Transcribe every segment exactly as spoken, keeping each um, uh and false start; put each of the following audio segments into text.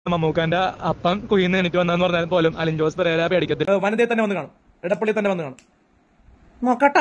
മമ്മൂക്കാന്റെ അപ്പം കുയിന്ന് എണീറ്റ് വന്നെന്ന് പറഞ്ഞാൽ പോലും അലിൻ ജോസ് പെരേര പേടിക്കത്തില്ല. വനിതയെ തന്നെ വന്ന് കാണും, ഇടപ്പള്ളി തന്നെ വന്ന് കാണും. നോക്കട്ടാ,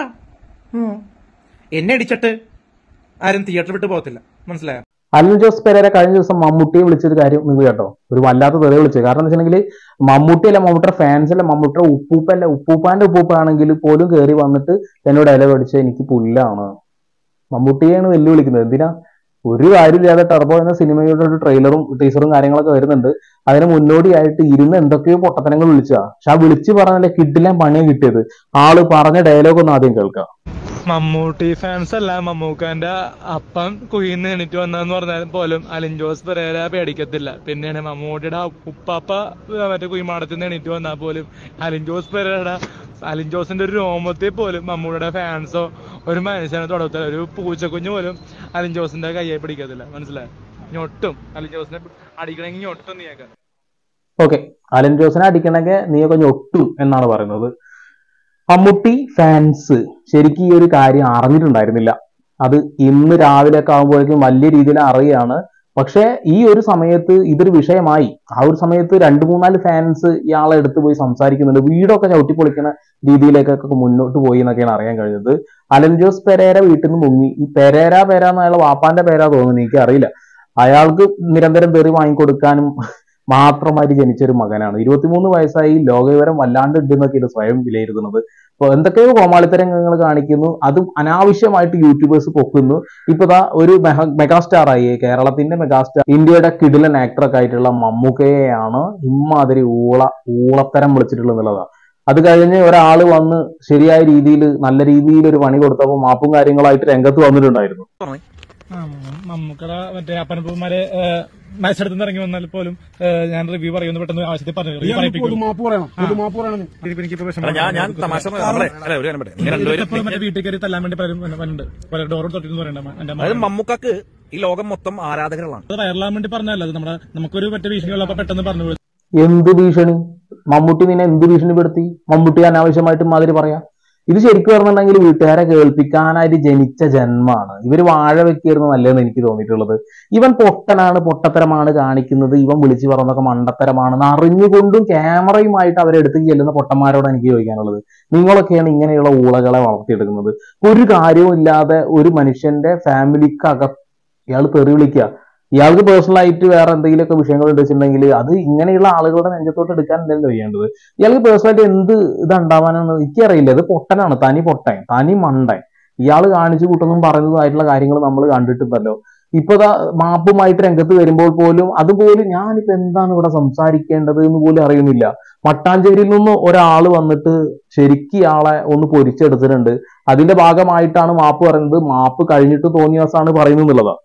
എന്നെ അടിച്ചിട്ട് ആരും തിയേറ്റർ വിട്ട് പോകത്തില്ല, മനസ്സിലായോ? അലിൻ ജോസ് പെരേര കഴിഞ്ഞ ദിവസം മമ്മൂട്ടിയെ വിളിച്ചൊരു കാര്യം നിങ്ങൾ കേട്ടോ, ഒരു വല്ലാത്ത തെറി വിളിച്ചത്. കാരണം എന്താ വെച്ചിട്ടുണ്ടെങ്കിൽ മമ്മൂട്ടിയല്ല, മമ്മൂട്ടിയുടെ ഫാൻസ് അല്ല, മമ്മൂട്ടിയുടെ ഉപ്പൂപ്പല്ല, ഉപ്പൂപ്പാന്റെ ഉപ്പൂപ്പാണെങ്കിൽ പോലും കയറി വന്നിട്ട് എന്നോട് ഇല പഠിച്ച് എനിക്ക് പുല്ലാണ്. മമ്മൂട്ടിയാണ് വെല്ലുവിളിക്കുന്നത്. എന്തിനാ? ഒരു കാര്യമില്ലാതെ ടർബോ എന്ന സിനിമയുടെ ഒരു ട്രെയിലറും ടീസറും കാര്യങ്ങളൊക്കെ വരുന്നുണ്ട്. അതിന് മുന്നോടിയായിട്ട് ഇരുന്ന് എന്തൊക്കെയോ പൊട്ടത്തനങ്ങൾ വിളിച്ചാ. പക്ഷെ ആ വിളിച്ച് പറഞ്ഞാലേ കിട്ടില്ല പണിയെ കിട്ടിയത്. ആള് പറഞ്ഞ ഡയലോഗ് ഒന്ന് ആദ്യം കേൾക്കാം. മമ്മൂട്ടി ഫാൻസ് അല്ല, മമ്മൂക്കാന്റെ അപ്പം കുയിന്ന് എണീറ്റ് വന്നെന്ന് പറഞ്ഞാൽ പോലും അലിൻ ജോസ് പെരേര പേടിക്കത്തില്ല. പിന്നെയാണ് മമ്മൂട്ടിയുടെ ഉപ്പാപ്പ മറ്റേ കുയിമാടത്തിൽ നിന്ന് എണീറ്റ് വന്നാൽ പോലും അലിൻ ജോസ് പെരേര അലിൻ ജോസിന്റെ ഒരു രോമത്തിൽ പോലും മമ്മൂട്ടിയുടെ ഫാൻസോ ഒരു മനുഷ്യനെ തൊടത്തില്ല. ഒരു പൂച്ചക്കുഞ്ഞു പോലും അലിൻ ജോസിന്റെ കയ്യെ പിടിക്കത്തില്ല, മനസ്സിലായോ? ഞൊട്ടും അലിൻ ജോസിനെ അടിക്കണമെങ്കിൽ ഞൊട്ടും നീയൊക്കെ. ഓക്കെ, അലിൻ ജോസിനെ അടിക്കണമെങ്കിൽ നീയൊക്കെ ഞൊട്ടും എന്നാണ് പറയുന്നത്. മമ്മൂട്ടി ഫാൻസ് ശരിക്കും ഈ ഒരു കാര്യം അറിഞ്ഞിട്ടുണ്ടായിരുന്നില്ല. അത് ഇന്ന് രാവിലെ ഒക്കെ ആകുമ്പോഴേക്കും വലിയ രീതിയിൽ അറിയാണ്. പക്ഷെ ഈ ഒരു സമയത്ത് ഇതൊരു വിഷയമായി. ആ ഒരു സമയത്ത് രണ്ടു മൂന്നാല് ഫാൻസ് ഇയാളെ എടുത്തു പോയി സംസാരിക്കുന്നുണ്ട്. വീടൊക്കെ ചവിട്ടിപ്പൊളിക്കുന്ന രീതിയിലേക്കൊക്കെ മുന്നോട്ട് പോയി എന്നൊക്കെയാണ് അറിയാൻ കഴിഞ്ഞത്. അലിൻ ജോസ് പെരേര വീട്ടിൽ നിന്ന് മുങ്ങി. ഈ പെരേര പേര എന്നുള്ള വാപ്പാന്റെ പേരാ തോന്നുന്നു, എനിക്ക് അറിയില്ല. അയാൾക്ക് നിരന്തരം തെറി വാങ്ങിക്കൊടുക്കാനും മാത്രമായിട്ട് ജനിച്ചൊരു മകനാണ്. ഇരുപത്തിമൂന്ന് വയസ്സായി, ലോകവിവരം വല്ലാണ്ട് ഉണ്ടെന്നൊക്കെയാണ് സ്വയം വിലയിരുത്തുന്നത്. അപ്പൊ എന്തൊക്കെയോ കോമാളിത്തരങ്ങൾ കാണിക്കുന്നു, അതും അനാവശ്യമായിട്ട് യൂട്യൂബേഴ്സ് പൊക്കുന്നു. ഇപ്പതാ ഒരു മെഗാസ്റ്റാർ ആയി, കേരളത്തിന്റെ മെഗാസ്റ്റാർ, ഇന്ത്യയുടെ കിടിലൻ ആക്ടറൊക്കെ ആയിട്ടുള്ള മമ്മൂക്കയെയാണ് ഇമ്മാതിരി ഊള ഊളത്തരം വിളിച്ചിട്ടുള്ളത് എന്നുള്ളതാണ്. അത് കഴിഞ്ഞ് ഒരാള് വന്ന് ശരിയായ രീതിയിൽ നല്ല രീതിയിൽ ഒരു പണി കൊടുത്തപ്പോൾ മാപ്പും കാര്യങ്ങളായിട്ട് രംഗത്ത് വന്നിട്ടുണ്ടായിരുന്നു. മമ്മൂക്കട മറ്റേ അപ്പനപ്പന്മാരെ മത്സരത്തിൽ ഇറങ്ങി വന്നാൽ പോലും ഞാൻ റിവ്യൂ പറയുന്നു പെട്ടെന്ന് ആവശ്യത്തിൽ പറഞ്ഞു. മറ്റേ വീട്ടിൽ കയറി തല്ലാൻ വേണ്ടി പലരും ഡോർ തൊട്ടിന്ന് പറയണ്ട. മമ്മൂക്കക്ക് ഈ ലോകം മൊത്തം ആരാധകരാണ്. അത് വയറിലാൻ വേണ്ടി പറഞ്ഞല്ല, നമ്മുടെ നമുക്കൊരു മറ്റേ ഭീഷണി ഉള്ളപ്പോ പെട്ടെന്ന് പറഞ്ഞു. എന്ത് ഭീഷണി? മമ്മൂട്ടി നിന്നെ എന്ത് ഭീഷണിപ്പെടുത്തി? മമ്മൂട്ടി അനാവശ്യമായിട്ട് മാതിരി പറയാം. ഇത് ശരിക്കും പറഞ്ഞിട്ടുണ്ടെങ്കിൽ വീട്ടുകാരെ കേൾപ്പിക്കാനായിട്ട് ജനിച്ച ജന്മാണ്. ഇവര് വാഴ വെക്കായിരുന്നു നല്ലതെന്ന് എനിക്ക് തോന്നിയിട്ടുള്ളത്. ഇവൻ പൊട്ടനാണ്, പൊട്ടത്തരമാണ് കാണിക്കുന്നത്, ഇവൻ വിളിച്ചു പറഞ്ഞതൊക്കെ മണ്ടത്തരമാണെന്ന് അറിഞ്ഞുകൊണ്ടും ക്യാമറയുമായിട്ട് അവരെ എടുത്ത് ചെല്ലുന്ന പൊട്ടന്മാരോട് എനിക്ക് ചോദിക്കാനുള്ളത്, നിങ്ങളൊക്കെയാണ് ഇങ്ങനെയുള്ള ഊളകളെ വളർത്തിയെടുക്കുന്നത്. ഒരു കാര്യവും ഇല്ലാതെ ഒരു മനുഷ്യന്റെ ഫാമിലിക്കക ഇയാൾ തെറി വിളിക്കുക. ഇയാൾക്ക് പേഴ്സണലായിട്ട് വേറെ എന്തെങ്കിലുമൊക്കെ വിഷയങ്ങൾ ഉണ്ടെന്നുണ്ടെങ്കിൽ അത് ഇങ്ങനെയുള്ള ആളുകളുടെ നെഞ്ചത്തോട്ട് എടുക്കാനല്ലല്ലോ ചെയ്യേണ്ടത്. ഇയാൾക്ക് പേഴ്സണലായിട്ട് എന്ത് ഇതുണ്ടാവാനെന്ന് എനിക്കറിയില്ല. ഇത് പൊട്ടനാണ്, തനി പൊട്ടൻ, തനി മണ്ടൻ. ഇയാൾ കാണിച്ചു കൂട്ടുന്നതും പറയുന്നതായിട്ടുള്ള കാര്യങ്ങൾ നമ്മൾ കണ്ടിട്ടുണ്ടല്ലോ. ഇപ്പൊ മാപ്പുമായിട്ട് രംഗത്ത് വരുമ്പോൾ പോലും അതുപോലും ഞാനിപ്പോ എന്താണ് ഇവിടെ സംസാരിക്കേണ്ടത് എന്ന് പോലും അറിയുന്നില്ല. മട്ടാഞ്ചേരിയിൽ നിന്ന് ഒരാൾ വന്നിട്ട് ശരിക്കും ഇയാളെ ഒന്ന് പൊരിച്ചെടുത്തിട്ടുണ്ട്. അതിന്റെ ഭാഗമായിട്ടാണ് മാപ്പ് പറയുന്നത്. മാപ്പ് കഴിഞ്ഞിട്ട് തോന്നിയ ദിവസമാണ് പറയുന്നത് എന്നുള്ളതാണ്.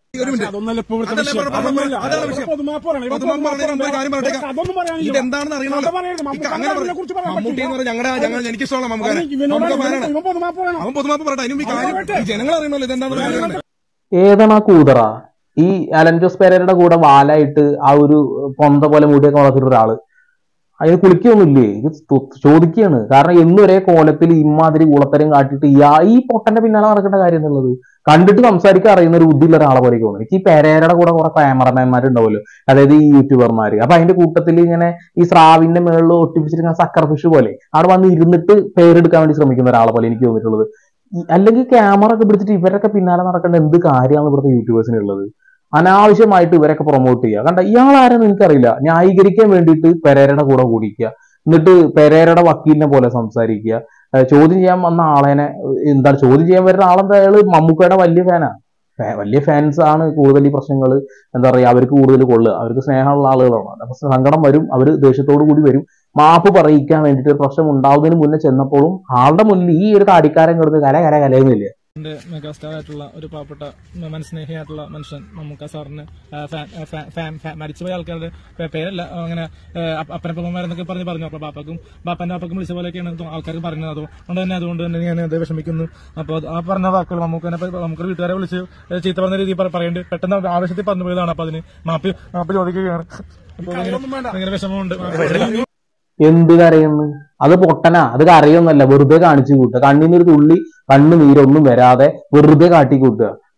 ഇതെന്താണെന്ന് അറിയണമല്ലോ. മമ്മൂട്ടി എന്ന് പറഞ്ഞാൽ ഞങ്ങളുടെ എനിക്ക് ഇഷ്ടമുള്ള മമ്മൂക്കാനെ അവൻ പൊതുമാപ്പ് പറയട്ടെ. അതിനും ഈ കാര്യം ജനങ്ങൾ അറിയണമല്ലോ ഇതെന്താണെന്ന്. ഏതാണ് ആ കൂതറ? ഈ അലൻ ജോസ് പെരേരയുടെ കൂടെ വാലായിട്ട് ആ ഒരു പൊന്ത പോലെ മുടിയൊക്കെ വളർത്തിയിട്ട് ഒരാള് അതിന് കുളിക്കൊന്നുമില്ലേ? ഇത് ചോദിക്കുകയാണ്. കാരണം എന്നും ഒരേ കോലത്തിൽ ഇമ്മാതിരി കുളത്തരം കാട്ടിയിട്ട് ഈ പൊട്ടന്റെ പിന്നാലെ നടക്കേണ്ട കാര്യം എന്നുള്ളത് കണ്ടിട്ട് സംസാരിക്കാൻ അറിയുന്ന ഒരു ബുദ്ധിയുള്ള ഒരാളെ പോലെ തോന്നുന്നു എനിക്ക്. ഈ പെരേരയുടെ കൂടെ കുറെ ക്യാമറമാൻമാരുണ്ടാവുമല്ലോ, അതായത് ഈ യൂട്യൂബർമാര്. അപ്പൊ അതിന്റെ കൂട്ടത്തിൽ ഇങ്ങനെ ഈ സ്രാവിന്റെ മേളിൽ ഒട്ടിപ്പിച്ചിരിക്കുന്ന സക്കർ ഫിഷ് പോലെ അവിടെ വന്ന് ഇരുന്നിട്ട് പേരെടുക്കാൻ വേണ്ടി ശ്രമിക്കുന്ന ഒരാളെ പോലെ എനിക്ക് തോന്നിയിട്ടുള്ളത്. അല്ലെങ്കിൽ ക്യാമറ ഒക്കെ പിടിച്ചിട്ട് ഇവരൊക്കെ പിന്നാലെ നടക്കേണ്ട എന്ത് കാര്യമാണ് ഇവിടുത്തെ യൂട്യൂബേഴ്സിനുള്ളത്? അനാവശ്യമായിട്ട് ഇവരൊക്കെ പ്രൊമോട്ട് ചെയ്യുക. കണ്ട ഇയാളാരെന്ന് എനിക്കറിയില്ല. ന്യായീകരിക്കാൻ വേണ്ടിയിട്ട് പെരേരയുടെ കൂടെ കൂടിക്കുക, എന്നിട്ട് പെരേരയുടെ വക്കീലിനെ പോലെ സംസാരിക്കുക. ചോദ്യം ചെയ്യാൻ വന്ന ആളേനെ എന്താണ് ചോദ്യം ചെയ്യാൻ വരുന്ന ആളെന്താ? അയാള് മമ്മൂക്കയുടെ വലിയ ഫാനാണ്, വലിയ ഫാൻസ് ആണ്. കൂടുതൽ ഈ പ്രശ്നങ്ങൾ എന്താ പറയുക, അവർക്ക് കൂടുതൽ കൊള്ളുക, അവർക്ക് സ്നേഹമുള്ള ആളുകളാണ്. അപ്പൊ സങ്കടം വരും, അവർ ദേഷ്യത്തോടു കൂടി വരും. മാപ്പ് പറയിക്കാൻ വേണ്ടിയിട്ട് ഒരു പ്രശ്നം ഉണ്ടാവുന്നതിന് മുന്നേ ചെന്നപ്പോഴും ആളുടെ മുന്നിൽ ഈ ഒരു താടിക്കാരൻ കിടന്ന് കല കല കലയുന്നില്ല. എന്റെ മെഗാസ്റ്റാർ ആയിട്ടുള്ള ഒരു പാവപ്പെട്ട മനസ്നേഹിയായിട്ടുള്ള മനുഷ്യൻ മമ്മൂക്ക സാറിന് മരിച്ചുപോയ ആൾക്കാരുടെ പേരല്ല അങ്ങനെ അപ്പനപ്പന്മാരെന്നൊക്കെ പറഞ്ഞ് പറഞ്ഞു. അപ്പൊ ബാപ്പാക്കും ബാപ്പന്റെ ബാപ്പക്കും വിളിച്ച പോലെയൊക്കെയാണ് ആൾക്കാർക്ക് പറഞ്ഞത്. അതുകൊണ്ട് തന്നെ അതുകൊണ്ട് തന്നെ ഞാൻ അത് വിഷമിക്കുന്നു. അപ്പൊ ആ പറഞ്ഞ വാക്കുകൾ മമ്മൂക്കനെ നമുക്ക് വീട്ടുകാരെ വിളിച്ച് ചീത്ത പറഞ്ഞ രീതിയിൽ പറയേണ്ടി പെട്ടെന്ന് ആവശ്യത്തിൽ പറഞ്ഞു പോയതാണ്. അപ്പൊ അതിന് മാപ്പ് മാപ്പ് ചോദിക്കുകയാണ്. ഭയങ്കര വിഷമമുണ്ട്. എന്ത് കരയുന്നു? അത് പൊട്ടനാ, അത് കരയൊന്നല്ല, വെറുതെ കാണിച്ചു കൂട്ടുക. കണ്ണിനൊരു തുള്ളി കണ്ണു നീരൊന്നും വരാതെ വെറുതെ കാട്ടി കൂട്ടുക.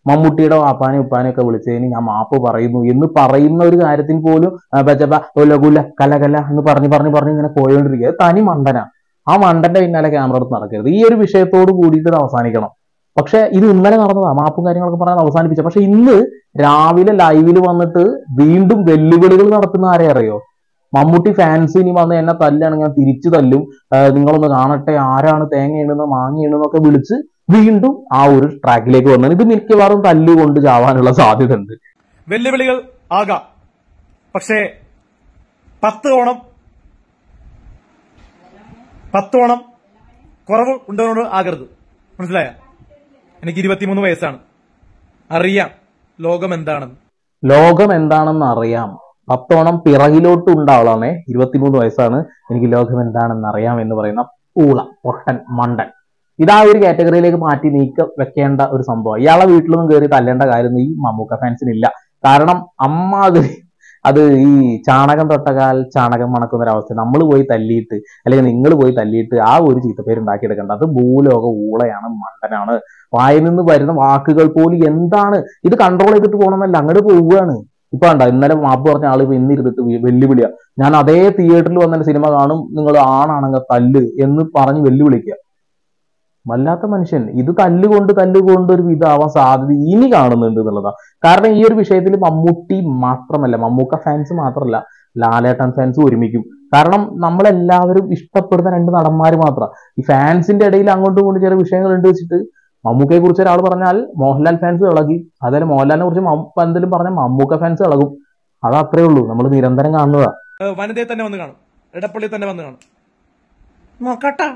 മമ്മൂട്ടിയുടെ വാപ്പാനെ ഉപ്പാനെ ഒക്കെ വിളിച്ചതിന് ഞാൻ മാപ്പ് പറയുന്നു എന്ന് പറയുന്ന ഒരു കാര്യത്തിന് പോലും ലഘുല കല കല എന്ന് പറഞ്ഞ് പറഞ്ഞ് പറഞ്ഞ് ഇങ്ങനെ പോയോണ്ടിരിക്കുക. തനി മണ്ടന. ആ മണ്ടന്റെ പിന്നാലെ ക്യാമറ എടുത്ത് നടക്കരുത്. ഈ ഒരു വിഷയത്തോട് കൂടിയിട്ട് ഇത് അവസാനിക്കണം. പക്ഷെ ഇത് ഇന്നലെ നടന്നതാ, മാപ്പും കാര്യങ്ങളൊക്കെ പറഞ്ഞാൽ അവസാനിപ്പിച്ച. പക്ഷെ ഇന്ന് രാവിലെ ലൈവിൽ വന്നിട്ട് വീണ്ടും വെല്ലുവിളികൾ നടത്തുന്ന ആരെ അറിയോ? മമ്മൂട്ടി ഫാൻസ് ഇനി വന്ന് എന്നെ തല്ലാണ്, ഞാൻ തിരിച്ചു തല്ലും, നിങ്ങളൊന്ന് കാണട്ടെ ആരാണ് തേങ്ങയിടുന്ന മാങ്ങയിടുന്നൊക്കെ വിളിച്ച് വീണ്ടും ആ ഒരു ട്രാക്കിലേക്ക് വന്നത്. ഇത് മിക്കവാറും തല്ലുകൊണ്ട് ചാവാനുള്ള സാധ്യത ഉണ്ട്. വെല്ലുവിളികൾ ആകാം, പക്ഷേ പത്ത് ഓണം പത്ത് ഓണം കുറവ് ഉണ്ടോട് ആകരുത്. മനസ്സിലായ? എനിക്ക് ഇരുപത്തിമൂന്ന് വയസ്സാണ്. അറിയാം ലോകം എന്താണെന്ന്. ലോകം എന്താണെന്ന് അറിയാം. പത്തോണം പിറകിലോട്ട് ഉണ്ടാവളാണേ. ഇരുപത്തിമൂന്ന് വയസ്സാണ്, എനിക്ക് ലോകം എന്താണെന്ന് അറിയാം എന്ന് പറയുന്ന ഊള പൊട്ടൻ മണ്ടൻ. ഇതാ ഒരു കാറ്റഗറിയിലേക്ക് മാറ്റി നീക്ക വെക്കേണ്ട ഒരു സംഭവം. ഇയാളെ വീട്ടിലൊന്നും കയറി തല്ലേണ്ട കാര്യം ഈ മമ്മൂക്ക ഫാൻസിനില്ല. കാരണം അമ്മാതിരി അത് ഈ ചാണകം തൊട്ടകാൽ ചാണകം മണക്കുന്ന ഒരവസ്ഥ. നമ്മൾ പോയി തല്ലിയിട്ട് അല്ലെങ്കിൽ നിങ്ങൾ പോയി തല്ലിയിട്ട് ആ ഒരു ചീത്തപ്പേര് ഉണ്ടാക്കിയെടുക്കേണ്ട. അത് ഭൂലോക ഊളയാണ്, മണ്ടനാണ്. വായിൽ നിന്ന് വരുന്ന വാക്കുകൾ പോലും എന്താണ്, ഇത് കൺട്രോൾ ചെയ്തിട്ട് പോകണമെന്നല്ല, അങ്ങോട്ട് പോവുകയാണ്. ഇപ്പൊ കണ്ട ഇന്നലെ മാപ്പ് പറഞ്ഞ ആള് ഇപ്പൊ ഇന്നിരുന്നിട്ട് വെല്ലുവിളിയാ, ഞാൻ അതേ തിയേറ്ററിൽ വന്ന സിനിമ കാണും, നിങ്ങൾ ആണാണെങ്കിൽ തല്ല് എന്ന് പറഞ്ഞ് വെല്ലുവിളിക്കുക. വല്ലാത്ത മനുഷ്യൻ. ഇത് തല്ലുകൊണ്ട് തല്ലുകൊണ്ട് ഒരു ഇതാവാൻ സാധ്യത ഇനി കാണുന്നുണ്ട് എന്നുള്ളതാണ്. കാരണം ഈ ഒരു വിഷയത്തിൽ മമ്മൂട്ടി മാത്രമല്ല, മമ്മൂക്ക ഫാൻസ് മാത്രമല്ല, ലാലേട്ടൻ ഫാൻസ് ഒരുമിക്കും. കാരണം നമ്മളെല്ലാവരും ഇഷ്ടപ്പെടുന്ന രണ്ട് നടന്മാര് മാത്രം. ഈ ഫാൻസിന്റെ ഇടയിൽ അങ്ങോട്ടും ഇങ്ങോട്ടും ചില വിഷയങ്ങൾ ഉണ്ട് വെച്ചിട്ട് മമ്മൂക്കയെ കുറിച്ച് ഒരാൾ പറഞ്ഞാൽ മോഹൻലാൽ ഫാൻസ് ഇളകി, അതായത് മോഹൻലാലിനെ കുറിച്ച് എന്തെങ്കിലും പറഞ്ഞാൽ മമ്മൂക്ക ഫാൻസ് ഇളകും. അത് അത്രേ ഉള്ളൂ. നമ്മൾ നിരന്തരം കാണുന്നതാ. വനിതയെ തന്നെ വന്ന് കാണും, എടപ്പള്ളി തന്നെ വന്ന് കാണും. നോക്കട്ടാ,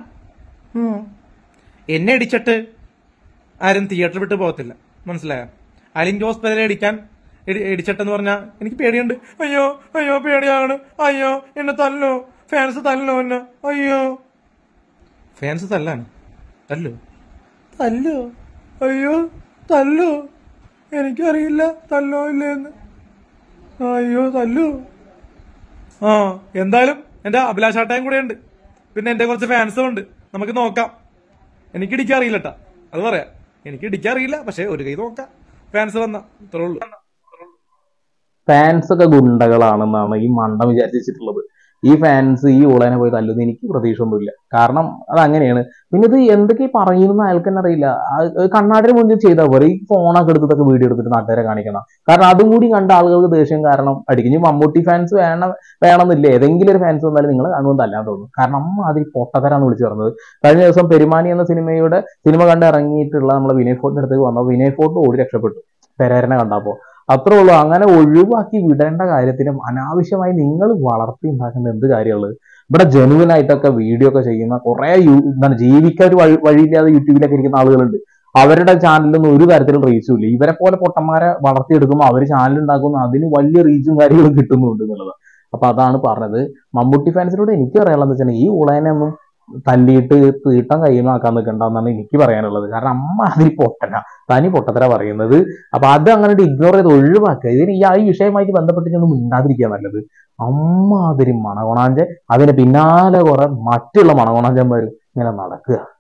എന്നെ ഇടിച്ചിട്ട് ആരും തിയേറ്റർ വിട്ട് പോകത്തില്ല. മനസ്സിലായോ? അലിൻ ജോസ് പെരേര ഇടിക്കാൻ ഇടിച്ചിട്ടെന്ന് പറഞ്ഞാൽ എനിക്ക് പേടിയുണ്ട്. അയ്യോ അയ്യോ പേടിയാണ്, അയ്യോ എന്നെ തല്ലോ, ഫാൻസ് തല്ലോ എന്നെ, അയ്യോ ഫാൻസ് തല്ലാണ്, തല്ലോ തല്ലോ, അയ്യോ തല്ലോ, എനിക്കറിയില്ല തല്ലോ ഇല്ലെന്ന്, അയ്യോ തല്ലോ. ആ എന്തായാലും എന്റെ അഭിലാഷാട്ടയും കൂടെ ഉണ്ട്, പിന്നെ എന്റെ കുറച്ച് ഫാൻസും ഉണ്ട്. നമുക്ക് നോക്കാം. എനിക്ക് ഇടിക്കാറിയില്ലട്ടാ, അത് പറയാം. എനിക്ക് ഇടിക്കാറിയില്ല, പക്ഷെ ഒരു കൈ നോക്കാം. ഫാൻസ് വന്ന ഇത്രേ ഉള്ളൂ. ഫാൻസ് ഒക്കെ ഗുണ്ടകളാണെന്നാണ് ഈ മണ്ടം വിചാരിച്ചിട്ടുള്ളത്. ഈ ഫാൻസ് ഈ ഊളനെ പോയി തല്ലുന്നത് എനിക്ക് പ്രതീക്ഷ ഒന്നുമില്ല. കാരണം അത് അങ്ങനെയാണ്. പിന്നെ ഇത് എന്തൊക്കെ പറയുന്ന അയാൾക്ക് തന്നെ അറിയില്ല. കണ്ണാടിന് മുന്നിൽ ചെയ്താൽ പോലെ ഈ ഫോണൊക്കെ എടുത്തിട്ടൊക്കെ വീഡിയോ എടുത്തിട്ട് നാട്ടുകാരെ കാണിക്കണം. കാരണം അതും കൂടി കണ്ട ആളുകൾക്ക് ദേഷ്യം കാരണം അടിക്കും. ഇനി മമ്മൂട്ടി ഫാൻസ് വേണം വേണമെന്നില്ല, ഏതെങ്കിലും ഒരു ഫാൻസ് വന്നാലും നിങ്ങൾ കാണുമ്പോൾ തല്ലാൻ തോന്നും. കാരണം അമ്മ അതിൽ പൊട്ടത്തരാന്ന് വിളിച്ചു പറഞ്ഞത്. കഴിഞ്ഞ ദിവസം പെരുമാനി എന്ന സിനിമയുടെ സിനിമ കണ്ട് ഇറങ്ങിയിട്ടുള്ള നമ്മളെ വിനയ് ഫോർട്ടിന്റെ അടുത്തേക്ക് വന്നപ്പോൾ വിനയ് ഫോർട്ട് ഓടി രക്ഷപ്പെട്ടു പെരേരനെ കണ്ടപ്പോ. അത്രേ ഉള്ളൂ. അങ്ങനെ ഒഴിവാക്കി വിടേണ്ട കാര്യത്തിനും അനാവശ്യമായി നിങ്ങൾ വളർത്തി ഉണ്ടാക്കുന്ന എന്ത് കാര്യമുള്ളത്? ഇവിടെ ജെനുവിൻ ആയിട്ടൊക്കെ വീഡിയോ ഒക്കെ ചെയ്യുന്ന കുറെ എന്താണ് ജീവിക്കാൻ ഒരു വഴി വഴിയില്ലാതെ യൂട്യൂബിലൊക്കെ ഇരിക്കുന്ന ആളുകളുണ്ട്. അവരുടെ ചാനലിലൊന്നും ഒരു തരത്തിലും റീച്ചും ഇല്ല. ഇവരെ പോലെ പൊട്ടന്മാരെ വളർത്തിയെടുക്കുമ്പോൾ അവർ ചാനൽ ഉണ്ടാക്കുന്നു, അതിന് വലിയ റീച്ചും കാര്യങ്ങളും കിട്ടുന്നുണ്ട് എന്നുള്ളത്. അപ്പൊ അതാണ് പറഞ്ഞത്. മമ്മൂട്ടി ഫാൻസിനോട് എനിക്ക് പറയാനുള്ളത് വെച്ചാൽ ഈ ഉളനെ ഒന്നും തല്ലിയിട്ട് തീട്ടം കയ്യുന്നാക്കാൻ നിൽക്കണ്ടെന്നാണ് എനിക്ക് പറയാനുള്ളത്. കാരണം അമ്മ അതിൽ പൊട്ടന തനി പൊട്ടത്തര പറയുന്നത്. അപ്പൊ അത് അങ്ങനെ ഇഗ്നോർ ചെയ്ത് ഒഴിവാക്കുക. ഇതിന് ഈ ആ ഈ വിഷയമായിട്ട് ബന്ധപ്പെട്ട് ഒന്നും മിണ്ടാതിരിക്കുക നല്ലത്. അമ്മ അതിരി മണകോണാഞ്ചെ അതിന് പിന്നാലെ കുറെ മറ്റുള്ള മണകോണാഞ്ചന്മാരും ഇങ്ങനെ നടക്കുക.